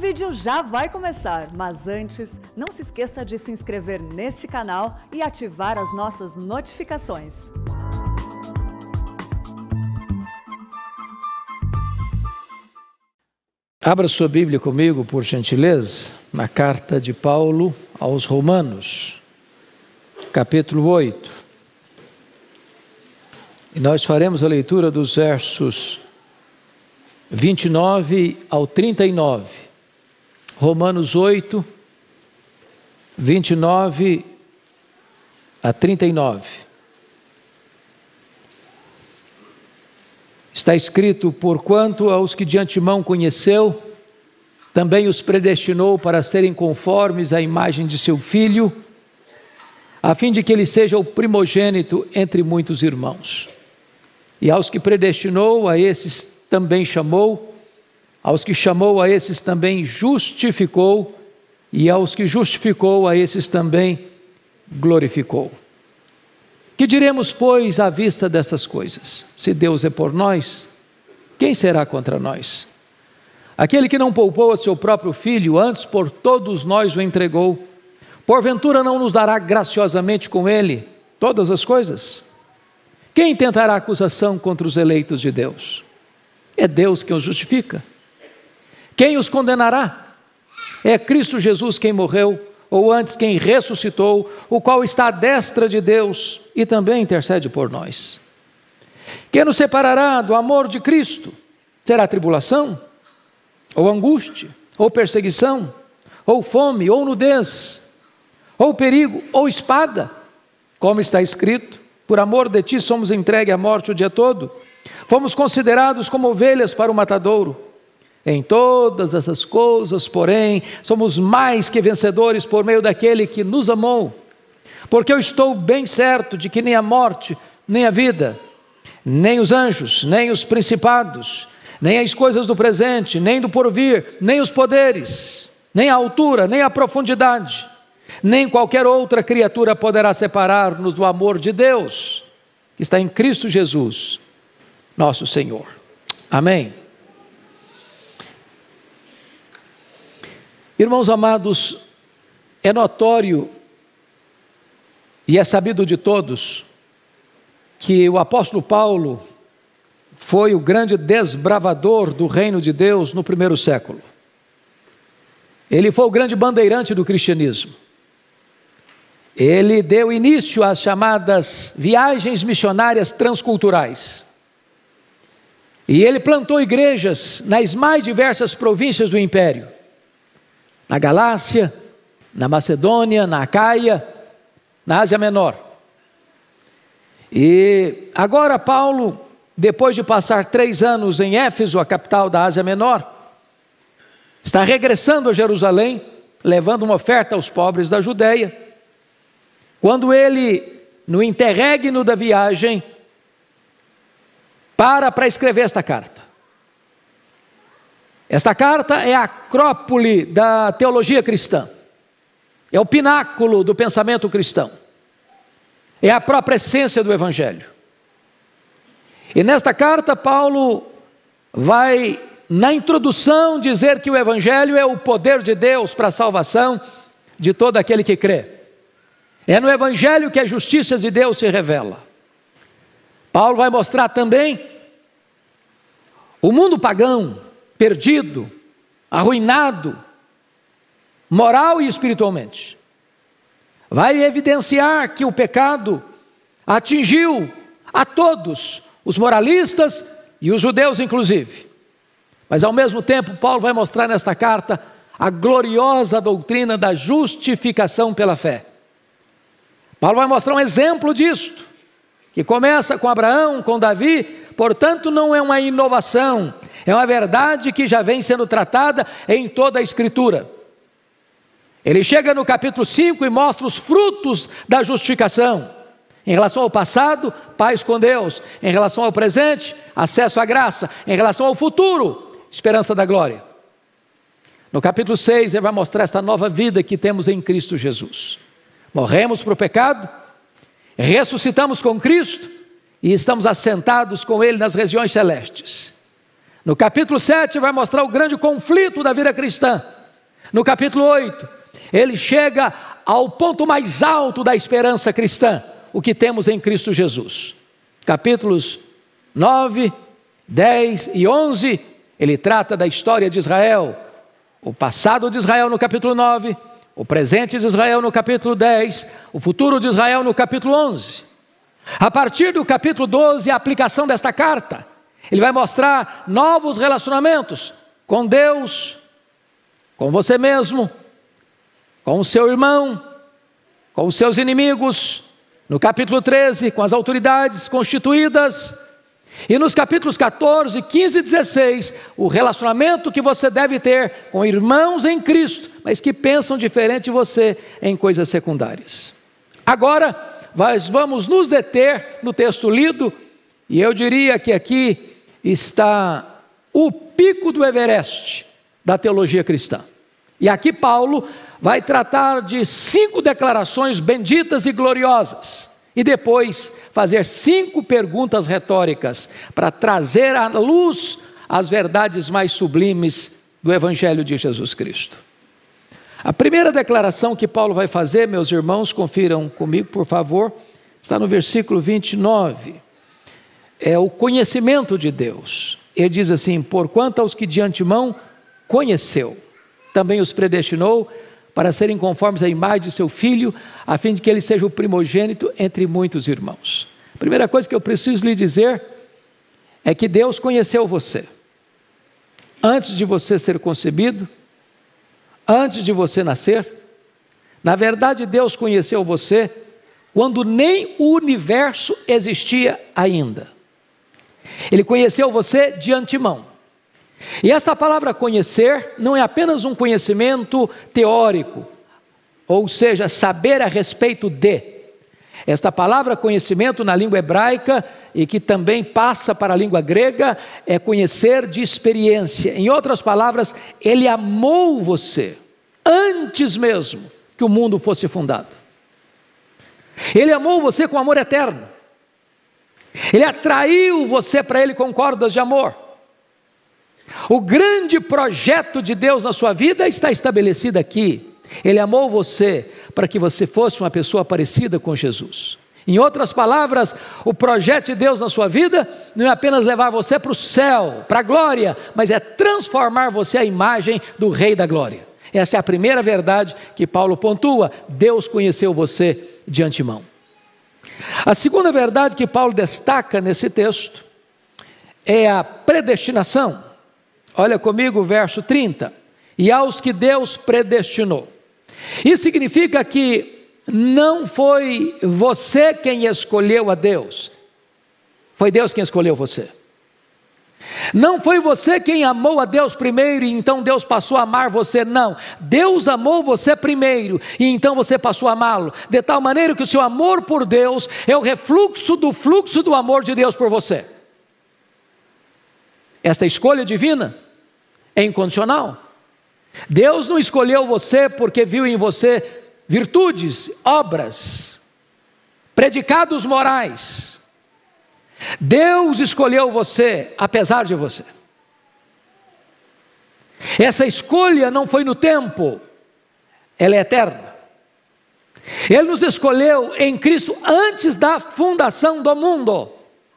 vídeo já vai começar, mas antes, não se esqueça de se inscrever neste canal e ativar as nossas notificações. Abra sua Bíblia comigo, por gentileza, na carta de Paulo aos Romanos, capítulo 8. E nós faremos a leitura dos versos 29 ao 39. Romanos 8, 29 a 39. Está escrito: porquanto aos que de antemão conheceu, também os predestinou para serem conformes à imagem de seu Filho, a fim de que ele seja o primogênito entre muitos irmãos. E aos que predestinou, a esses também chamou, aos que chamou, a esses também justificou, e aos que justificou, a esses também glorificou. Que diremos, pois, à vista destas coisas? Se Deus é por nós, quem será contra nós? Aquele que não poupou a seu próprio Filho, antes por todos nós o entregou, porventura não nos dará graciosamente com ele todas as coisas? Quem tentará acusação contra os eleitos de Deus? É Deus quem os justifica. Quem os condenará? É Cristo Jesus quem morreu, ou antes quem ressuscitou, o qual está à destra de Deus e também intercede por nós. Quem nos separará do amor de Cristo? Será tribulação? Ou angústia? Ou perseguição? Ou fome? Ou nudez? Ou perigo? Ou espada? Como está escrito: por amor de ti somos entregues à morte o dia todo. Fomos considerados como ovelhas para o matadouro. Em todas essas coisas, porém, somos mais que vencedores por meio daquele que nos amou. Porque eu estou bem certo de que nem a morte, nem a vida, nem os anjos, nem os principados, nem as coisas do presente, nem do porvir, nem os poderes, nem a altura, nem a profundidade, nem qualquer outra criatura poderá separar-nos do amor de Deus, que está em Cristo Jesus, nosso Senhor. Amém. Irmãos amados, é notório e é sabido de todos que o apóstolo Paulo foi o grande desbravador do reino de Deus no primeiro século. Ele foi o grande bandeirante do cristianismo. Ele deu início às chamadas viagens missionárias transculturais. E ele plantou igrejas nas mais diversas províncias do império. Na Galácia, na Macedônia, na Acaia, na Ásia Menor. E agora Paulo, depois de passar 3 anos em Éfeso, a capital da Ásia Menor, está regressando a Jerusalém, levando uma oferta aos pobres da Judeia, quando ele, no interregno da viagem, para escrever esta carta. Esta carta é a acrópole da teologia cristã, é o pináculo do pensamento cristão, é a própria essência do Evangelho. E nesta carta Paulo vai, na introdução, dizer que o Evangelho é o poder de Deus para a salvação de todo aquele que crê. É no Evangelho que a justiça de Deus se revela. Paulo vai mostrar também o mundo pagão, perdido, arruinado, moral e espiritualmente. Vai evidenciar que o pecado atingiu a todos, os moralistas e os judeus inclusive. Mas ao mesmo tempo, Paulo vai mostrar nesta carta a gloriosa doutrina da justificação pela fé. Paulo vai mostrar um exemplo disto, que começa com Abraão, com Davi, portanto não é uma inovação, é uma verdade que já vem sendo tratada em toda a Escritura. Ele chega no capítulo 5 e mostra os frutos da justificação. Em relação ao passado, paz com Deus. Em relação ao presente, acesso à graça. Em relação ao futuro, esperança da glória. No capítulo 6, ele vai mostrar esta nova vida que temos em Cristo Jesus. Morremos para o pecado, ressuscitamos com Cristo e estamos assentados com Ele nas regiões celestes. No capítulo 7 vai mostrar o grande conflito da vida cristã. No capítulo 8, ele chega ao ponto mais alto da esperança cristã, o que temos em Cristo Jesus. Capítulos 9, 10 e 11, ele trata da história de Israel, o passado de Israel no capítulo 9, o presente de Israel no capítulo 10, o futuro de Israel no capítulo 11. A partir do capítulo 12, a aplicação desta carta, ele vai mostrar novos relacionamentos com Deus, com você mesmo, com o seu irmão, com os seus inimigos. No capítulo 13, com as autoridades constituídas. E nos capítulos 14, 15 e 16, o relacionamento que você deve ter com irmãos em Cristo, mas que pensam diferente de você em coisas secundárias. Agora, nós vamos nos deter no texto lido, e eu diria que aqui está o pico do Everest da teologia cristã. E aqui Paulo vai tratar de 5 declarações benditas e gloriosas, e depois fazer 5 perguntas retóricas para trazer à luz as verdades mais sublimes do Evangelho de Jesus Cristo. A primeira declaração que Paulo vai fazer, meus irmãos, confiram comigo, por favor, está no versículo 29. É o conhecimento de Deus. Ele diz assim: porquanto aos que de antemão conheceu, também os predestinou para serem conformes à imagem de seu Filho, a fim de que ele seja o primogênito entre muitos irmãos. A primeira coisa que eu preciso lhe dizer é que Deus conheceu você. Antes de você ser concebido, antes de você nascer. Na verdade, Deus conheceu você quando nem o universo existia ainda. Ele conheceu você de antemão. E esta palavra conhecer não é apenas um conhecimento teórico, ou seja, saber a respeito de. Esta palavra conhecimento na língua hebraica, e que também passa para a língua grega, é conhecer de experiência. Em outras palavras, Ele amou você antes mesmo que o mundo fosse fundado. Ele amou você com amor eterno. Ele atraiu você para Ele com cordas de amor. O grande projeto de Deus na sua vida está estabelecido aqui. Ele amou você para que você fosse uma pessoa parecida com Jesus. Em outras palavras, o projeto de Deus na sua vida não é apenas levar você para o céu, para a glória, mas é transformar você à imagem do Rei da Glória. Essa é a primeira verdade que Paulo pontua: Deus conheceu você de antemão. A segunda verdade que Paulo destaca nesse texto é a predestinação. Olha comigo o verso 30. E aos que Deus predestinou. Isso significa que não foi você quem escolheu a Deus. Foi Deus quem escolheu você. Não foi você quem amou a Deus primeiro e então Deus passou a amar você, não. Deus amou você primeiro e então você passou a amá-lo. De tal maneira que o seu amor por Deus é o refluxo do amor de Deus por você. Esta escolha divina é incondicional. Deus não escolheu você porque viu em você virtudes, obras, predicados morais. Deus escolheu você apesar de você. Essa escolha não foi no tempo, ela é eterna. Ele nos escolheu em Cristo antes da fundação do mundo.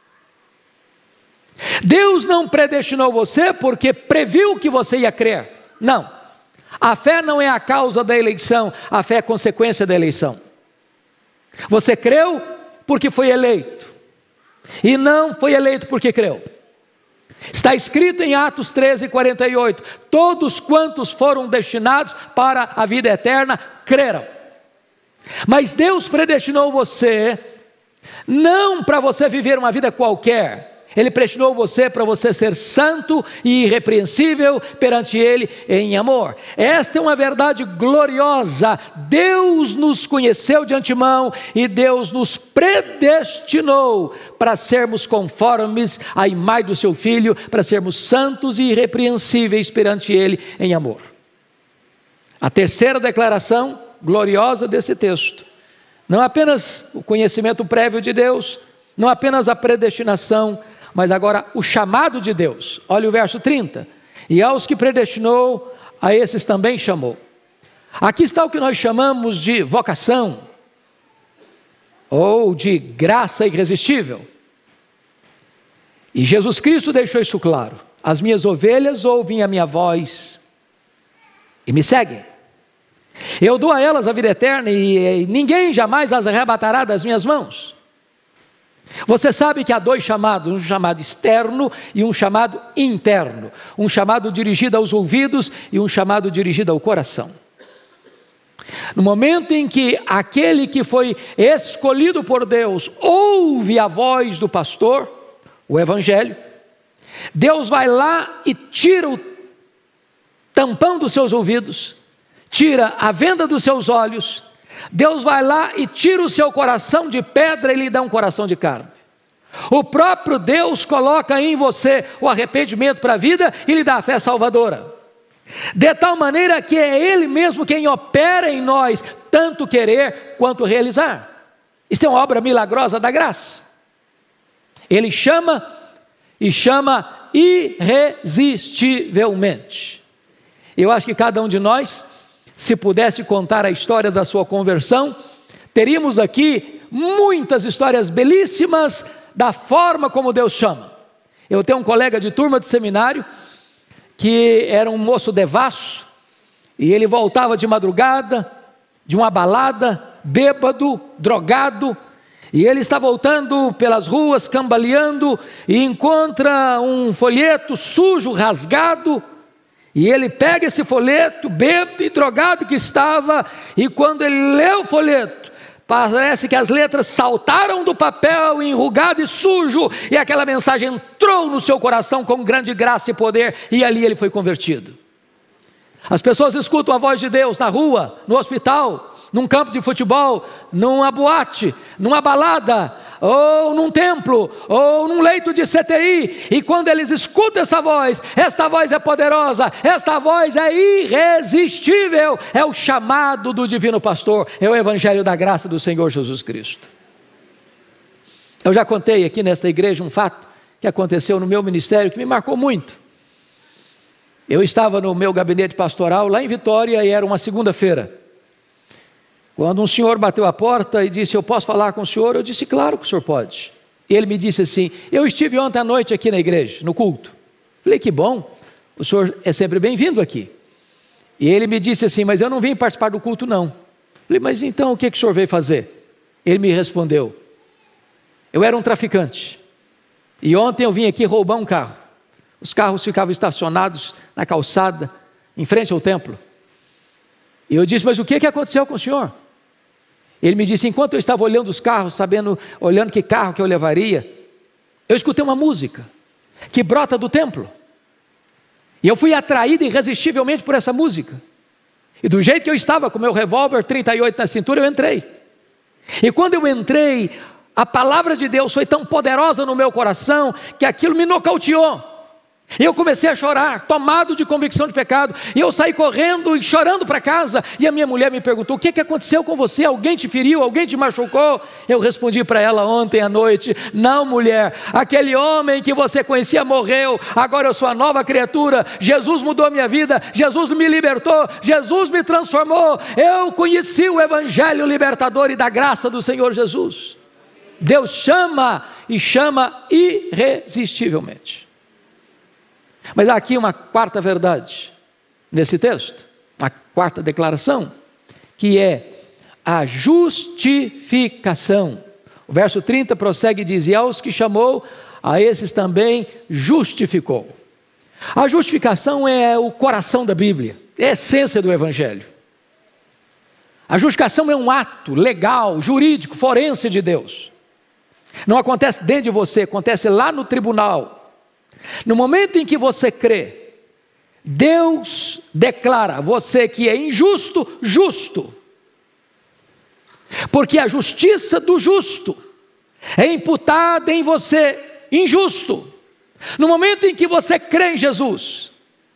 Deus não predestinou você porque previu que você ia crer. Não. A fé não é a causa da eleição, a fé é consequência da eleição. Você creu porque foi eleito, e não foi eleito porque creu. Está escrito em Atos 13:48, todos quantos foram destinados para a vida eterna, creram. Mas Deus predestinou você, não para você viver uma vida qualquer. Ele predestinou você para você ser santo e irrepreensível perante Ele em amor. Esta é uma verdade gloriosa. Deus nos conheceu de antemão e Deus nos predestinou para sermos conformes à imagem do seu Filho, para sermos santos e irrepreensíveis perante Ele em amor. A terceira declaração gloriosa desse texto, não apenas o conhecimento prévio de Deus, não apenas a predestinação, mas agora o chamado de Deus. Olha o verso 30. E aos que predestinou, a esses também chamou. Aqui está o que nós chamamos de vocação, ou de graça irresistível. E Jesus Cristo deixou isso claro: as minhas ovelhas ouvem a minha voz e me seguem. Eu dou a elas a vida eterna e ninguém jamais as arrebatará das minhas mãos. Você sabe que há dois chamados, um chamado externo e um chamado interno. Um chamado dirigido aos ouvidos e um chamado dirigido ao coração. No momento em que aquele que foi escolhido por Deus ouve a voz do pastor, o Evangelho, Deus vai lá e tira o tampão dos seus ouvidos, tira a venda dos seus olhos. Deus vai lá e tira o seu coração de pedra e lhe dá um coração de carne. O próprio Deus coloca em você o arrependimento para a vida e lhe dá a fé salvadora. De tal maneira que é Ele mesmo quem opera em nós, tanto querer quanto realizar. Isto é uma obra milagrosa da graça. Ele chama e chama irresistivelmente. Eu acho que cada um de nós, se pudesse contar a história da sua conversão, teríamos aqui muitas histórias belíssimas da forma como Deus chama. Eu tenho um colega de turma de seminário que era um moço devasso, e ele voltava de madrugada, de uma balada, bêbado, drogado, e ele está voltando pelas ruas, cambaleando, e encontra um folheto sujo, rasgado, e ele pega esse folheto, bêbado e drogado que estava, e quando ele lê o folheto, parece que as letras saltaram do papel, enrugado e sujo, e aquela mensagem entrou no seu coração com grande graça e poder, e ali ele foi convertido. As pessoas escutam a voz de Deus na rua, no hospital, num campo de futebol, numa boate, numa balada, ou num templo, ou num leito de CTI, e quando eles escutam esta voz é poderosa, esta voz é irresistível, é o chamado do divino pastor, é o evangelho da graça do Senhor Jesus Cristo. Eu já contei aqui nesta igreja um fato que aconteceu no meu ministério, que me marcou muito. Eu estava no meu gabinete pastoral lá em Vitória, e era uma segunda-feira, quando um senhor bateu a porta e disse: eu posso falar com o senhor? Eu disse: claro que o senhor pode. Ele me disse assim: eu estive ontem à noite aqui na igreja, no culto. Falei: que bom, o senhor é sempre bem-vindo aqui. E ele me disse assim: mas eu não vim participar do culto não. Falei: mas então o que o senhor veio fazer? Ele me respondeu: eu era um traficante, e ontem eu vim aqui roubar um carro. Os carros ficavam estacionados na calçada, em frente ao templo. E eu disse: mas o que aconteceu com o senhor? Ele me disse: enquanto eu estava olhando os carros, olhando que carro que eu levaria, eu escutei uma música que brota do templo, e eu fui atraído irresistivelmente por essa música, e do jeito que eu estava, com meu revólver 38 na cintura, eu entrei. E quando eu entrei, a palavra de Deus foi tão poderosa no meu coração, que aquilo me nocauteou. E eu comecei a chorar, tomado de convicção de pecado, e eu saí correndo e chorando para casa, e a minha mulher me perguntou: o que aconteceu com você? Alguém te feriu? Alguém te machucou? Eu respondi para ela ontem à noite: não, mulher, aquele homem que você conhecia morreu, agora eu sou a nova criatura, Jesus mudou a minha vida, Jesus me libertou, Jesus me transformou, eu conheci o evangelho libertador e da graça do Senhor Jesus. Deus chama, e chama irresistivelmente. Mas há aqui uma quarta verdade nesse texto, uma quarta declaração, que é a justificação. O verso 30 prossegue e diz: e aos que chamou, a esses também justificou. A justificação é o coração da Bíblia, é a essência do evangelho. A justificação é um ato legal, jurídico, forense de Deus. Não acontece dentro de você, acontece lá no tribunal. No momento em que você crê, Deus declara você que é injusto, justo. Porque a justiça do justo é imputada em você, injusto. No momento em que você crê em Jesus,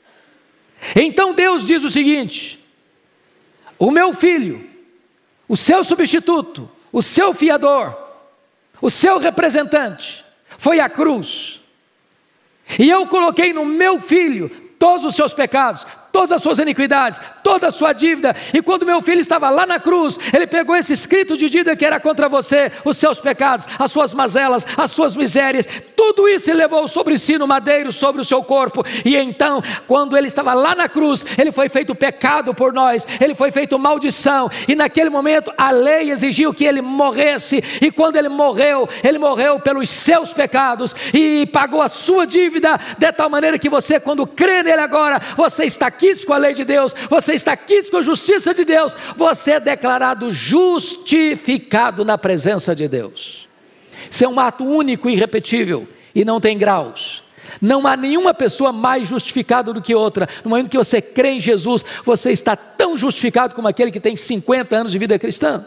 então Deus diz o seguinte: o meu filho, o seu substituto, o seu fiador, o seu representante, foi à cruz. E eu coloquei no meu filho todos os seus pecados, todas as suas iniquidades, toda a sua dívida. E quando meu filho estava lá na cruz, ele pegou esse escrito de dívida que era contra você, os seus pecados, as suas mazelas, as suas misérias, tudo isso ele levou sobre si no madeiro, sobre o seu corpo. E então, quando ele estava lá na cruz, ele foi feito pecado por nós, ele foi feito maldição, e naquele momento a lei exigiu que ele morresse, e quando ele morreu pelos seus pecados, e pagou a sua dívida, de tal maneira que você, quando crê nele agora, você está quites com a lei de Deus, você está quites com a justiça de Deus, você é declarado justificado na presença de Deus. Isso é um ato único e irrepetível, e não tem graus. Não há nenhuma pessoa mais justificada do que outra. No momento que você crê em Jesus, você está tão justificado como aquele que tem 50 anos de vida cristã.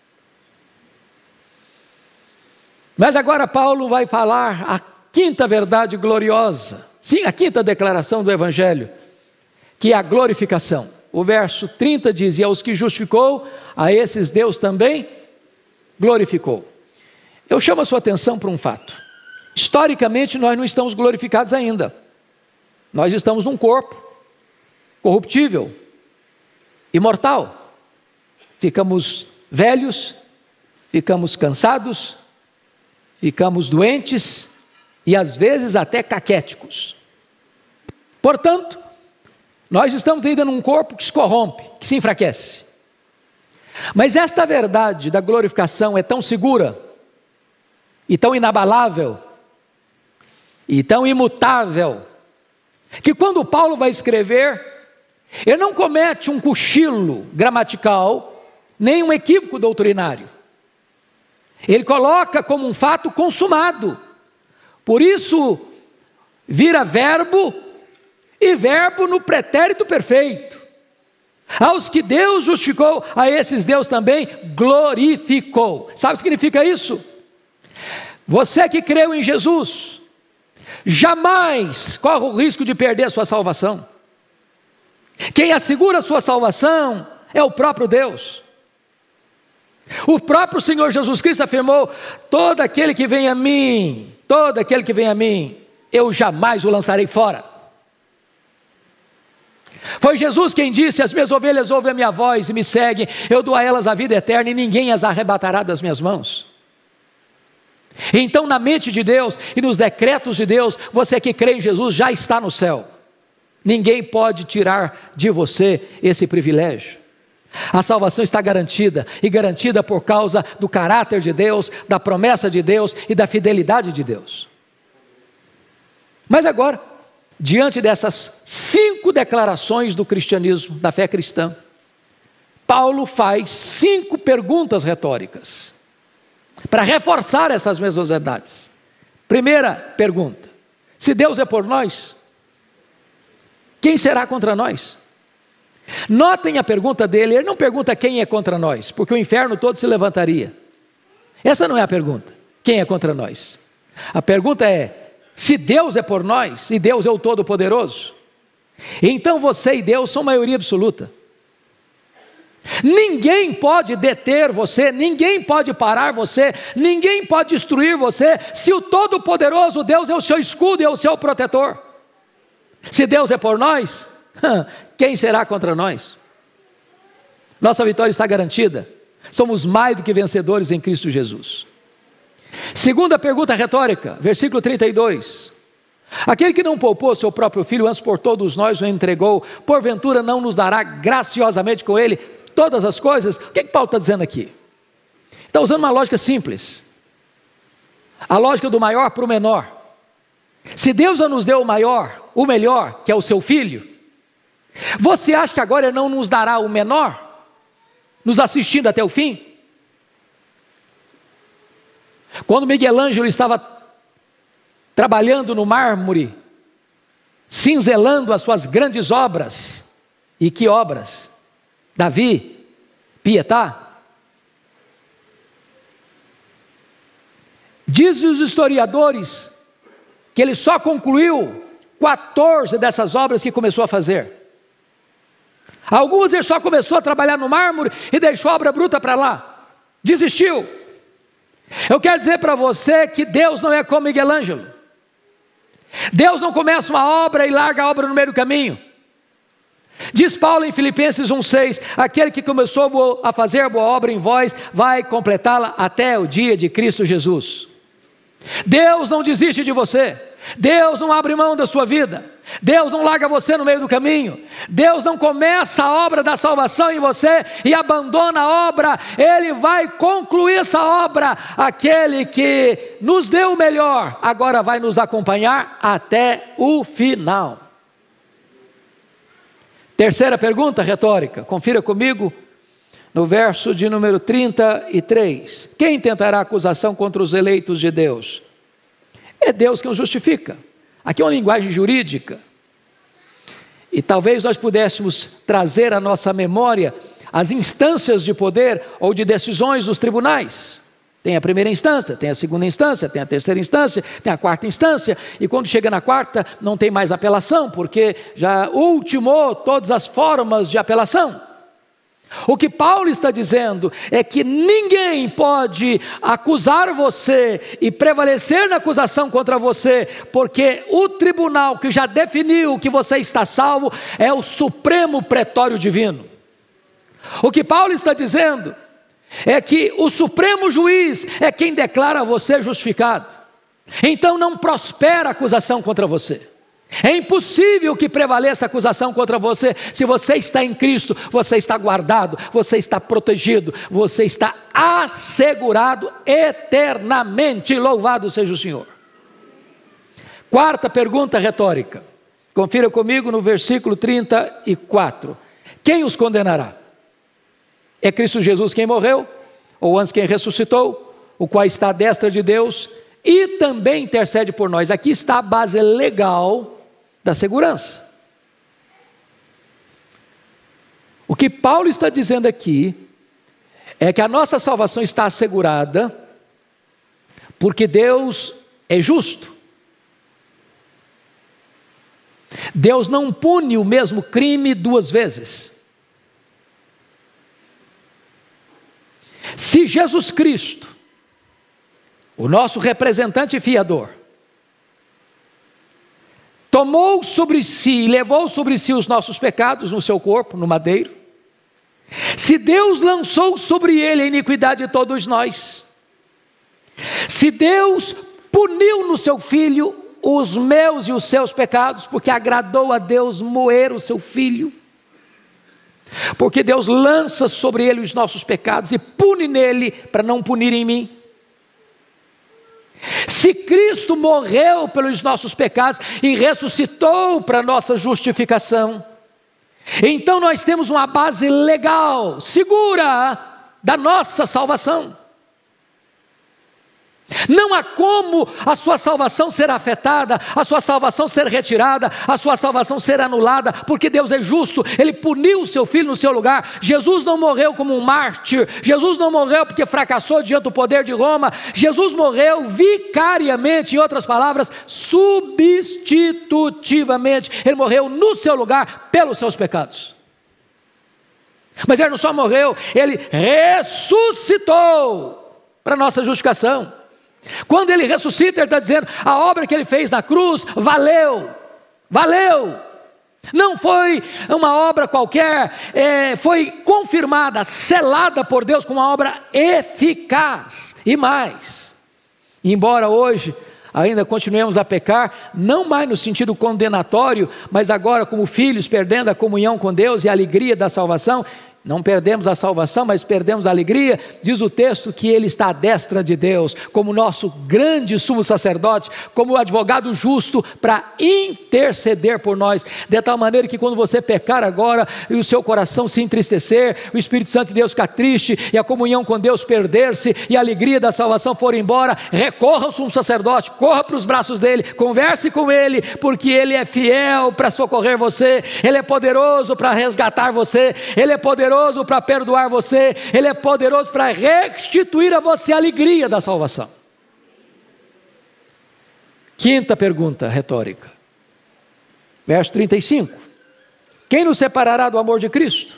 Mas agora Paulo vai falar a quinta verdade gloriosa, sim, a quinta declaração do Evangelho, que é a glorificação. O verso 30 diz: e aos que justificou, a esses Deus também glorificou. Eu chamo a sua atenção para um fato. Historicamente nós não estamos glorificados ainda. Nós estamos num corpo corruptível, imortal. Ficamos velhos, ficamos cansados, ficamos doentes e às vezes até caquéticos. Portanto, nós estamos ainda num corpo que se corrompe, que se enfraquece. Mas esta verdade da glorificação é tão segura, e tão inabalável, e tão imutável, que quando Paulo vai escrever, ele não comete um cochilo gramatical, nem um equívoco doutrinário. Ele coloca como um fato consumado. Por isso, vira verbo, e verbo no pretérito perfeito. Aos que Deus justificou, a esses Deus também glorificou. Sabe o que significa isso? Você que creu em Jesus, jamais corre o risco de perder a sua salvação. Quem assegura a sua salvação é o próprio Deus. O próprio Senhor Jesus Cristo afirmou: todo aquele que vem a mim, eu jamais o lançarei fora. Foi Jesus quem disse: as minhas ovelhas ouvem a minha voz e me seguem, eu dou a elas a vida eterna e ninguém as arrebatará das minhas mãos. Então, na mente de Deus e nos decretos de Deus, você que crê em Jesus já está no céu. Ninguém pode tirar de você esse privilégio. A salvação está garantida, e garantida por causa do caráter de Deus, da promessa de Deus e da fidelidade de Deus. Mas agora, diante dessas 5 declarações do cristianismo, da fé cristã, Paulo faz 5 perguntas retóricas, para reforçar essas mesmas verdades. Primeira pergunta: se Deus é por nós, quem será contra nós? Notem a pergunta dele, ele não pergunta quem é contra nós, porque o inferno todo se levantaria. Essa não é a pergunta, quem é contra nós? A pergunta é: se Deus é por nós, e Deus é o Todo-Poderoso, então você e Deus são maioria absoluta. Ninguém pode deter você, ninguém pode parar você, ninguém pode destruir você, se o Todo-Poderoso Deus é o seu escudo e é o seu protetor. Se Deus é por nós, quem será contra nós? Nossa vitória está garantida, somos mais do que vencedores em Cristo Jesus. Segunda pergunta retórica, versículo 32. Aquele que não poupou seu próprio filho, antes por todos nós o entregou, porventura não nos dará graciosamente com ele todas as coisas? O que Paulo está dizendo aqui? Está usando uma lógica simples, a lógica do maior para o menor. Se Deus já nos deu o maior, o melhor, que é o seu filho, você acha que agora Ele não nos dará o menor, nos assistindo até o fim? Quando Miguel Ângelo estava trabalhando no mármore, cinzelando as suas grandes obras, e que obras? Davi, Pietà. Dizem os historiadores que ele só concluiu 14 dessas obras que começou a fazer. Algumas ele só começou a trabalhar no mármore e deixou a obra bruta para lá, desistiu. Eu quero dizer para você que Deus não é como Miguel Ângelo. Deus não começa uma obra e larga a obra no meio do caminho. Diz Paulo em Filipenses 1,6: aquele que começou a fazer boa obra em vós, vai completá-la até o dia de Cristo Jesus. Deus não desiste de você, Deus não abre mão da sua vida, Deus não larga você no meio do caminho, Deus não começa a obra da salvação em você e abandona a obra, Ele vai concluir essa obra. Aquele que nos deu o melhor, agora vai nos acompanhar até o final. Terceira pergunta retórica, confira comigo, no verso de número 33. Quem tentará acusação contra os eleitos de Deus? É Deus quem os justifica. Aqui é uma linguagem jurídica. E talvez nós pudéssemos trazer à nossa memória as instâncias de poder ou de decisões dos tribunais. Tem a primeira instância, tem a segunda instância, tem a terceira instância, tem a quarta instância, e quando chega na quarta não tem mais apelação, porque já ultimou todas as formas de apelação. O que Paulo está dizendo é que ninguém pode acusar você e prevalecer na acusação contra você, porque o tribunal que já definiu que você está salvo é o Supremo Pretório Divino. O que Paulo está dizendo é que o Supremo Juiz é quem declara você justificado. Então não prospera a acusação contra você. É impossível que prevaleça a acusação contra você. Se você está em Cristo, você está guardado, você está protegido, você está assegurado eternamente. Louvado seja o Senhor. Quarta pergunta retórica. Confira comigo no versículo 34. Quem os condenará? É Cristo Jesus quem morreu, ou antes quem ressuscitou, o qual está à destra de Deus e também intercede por nós. Aqui está a base legal da segurança. O que Paulo está dizendo aqui é que a nossa salvação está assegurada porque Deus é justo. Deus não pune o mesmo crime duas vezes. Se Jesus Cristo, o nosso representante fiador, tomou sobre si e levou sobre si os nossos pecados no seu corpo, no madeiro, se Deus lançou sobre ele a iniquidade de todos nós, se Deus puniu no seu Filho os meus e os seus pecados, porque agradou a Deus moer o seu Filho, porque Deus lança sobre ele os nossos pecados e pune nele para não punir em mim. Se Cristo morreu pelos nossos pecados e ressuscitou para nossa justificação, então nós temos uma base legal, segura, da nossa salvação. Não há como a sua salvação ser afetada, a sua salvação ser retirada, a sua salvação ser anulada, porque Deus é justo, Ele puniu o seu Filho no seu lugar. Jesus não morreu como um mártir, Jesus não morreu porque fracassou diante do poder de Roma, Jesus morreu vicariamente, em outras palavras, substitutivamente. Ele morreu no seu lugar pelos seus pecados. Mas Ele não só morreu, Ele ressuscitou para nossa justificação. Quando Ele ressuscita, Ele está dizendo, a obra que Ele fez na cruz, valeu, valeu. Não foi uma obra qualquer, foi confirmada, selada por Deus como uma obra eficaz. E mais, embora hoje ainda continuemos a pecar, não mais no sentido condenatório, mas agora como filhos, perdendo a comunhão com Deus e a alegria da salvação, não perdemos a salvação, mas perdemos a alegria. Diz o texto que Ele está à destra de Deus, como nosso grande sumo sacerdote, como advogado justo, para interceder por nós, de tal maneira que quando você pecar agora, e o seu coração se entristecer, o Espírito Santo de Deus ficar triste, e a comunhão com Deus perder-se, e a alegria da salvação for embora, recorra ao sumo sacerdote, corra para os braços dele, converse com ele, porque ele é fiel para socorrer você, ele é poderoso para resgatar você, ele é poderoso para perdoar você, Ele é poderoso para restituir a você a alegria da salvação. Quinta pergunta retórica, verso 35. Quem nos separará do amor de Cristo?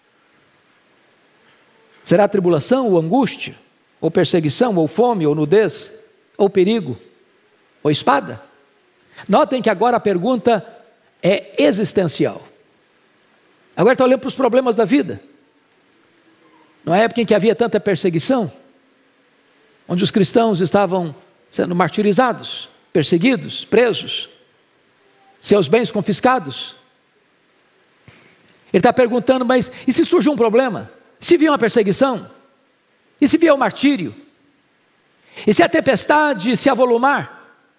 Será tribulação ou angústia, ou perseguição, ou fome, ou nudez, ou perigo, ou espada? Notem que agora a pergunta é existencial. Agora está olhando para os problemas da vida. Numa época em que havia tanta perseguição, onde os cristãos estavam sendo martirizados, perseguidos, presos, seus bens confiscados. Ele está perguntando, mas e se surge um problema? E se vier uma perseguição? E se vier o martírio? E se a tempestade se avolumar?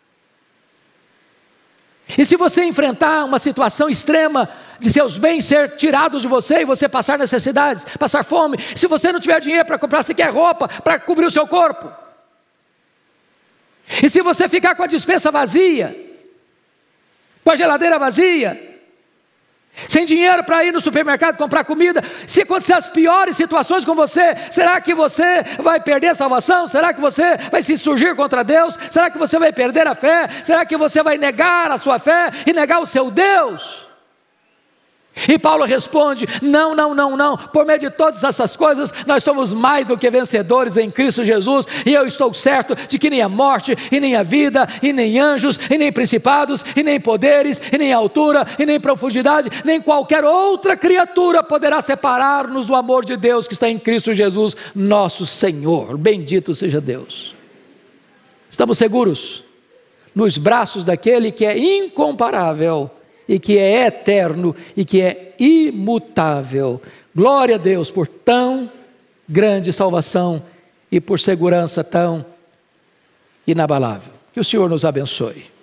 E se você enfrentar uma situação extrema de seus bens ser tirados de você e você passar necessidades, passar fome, se você não tiver dinheiro para comprar sequer roupa para cobrir o seu corpo, e se você ficar com a despensa vazia, com a geladeira vazia, sem dinheiro para ir no supermercado comprar comida, se acontecer as piores situações com você, será que você vai perder a salvação? Será que você vai se insurgir contra Deus? Será que você vai perder a fé? Será que você vai negar a sua fé e negar o seu Deus? E Paulo responde, não, por meio de todas essas coisas, nós somos mais do que vencedores em Cristo Jesus, e eu estou certo de que nem a morte, e nem a vida, e nem anjos, e nem principados, e nem poderes, e nem altura, e nem profundidade, nem qualquer outra criatura poderá separar-nos do amor de Deus que está em Cristo Jesus, nosso Senhor. Bendito seja Deus. Estamos seguros nos braços daquele que é incomparável, e que é eterno, e que é imutável. Glória a Deus por tão grande salvação, e por segurança tão inabalável. Que o Senhor nos abençoe.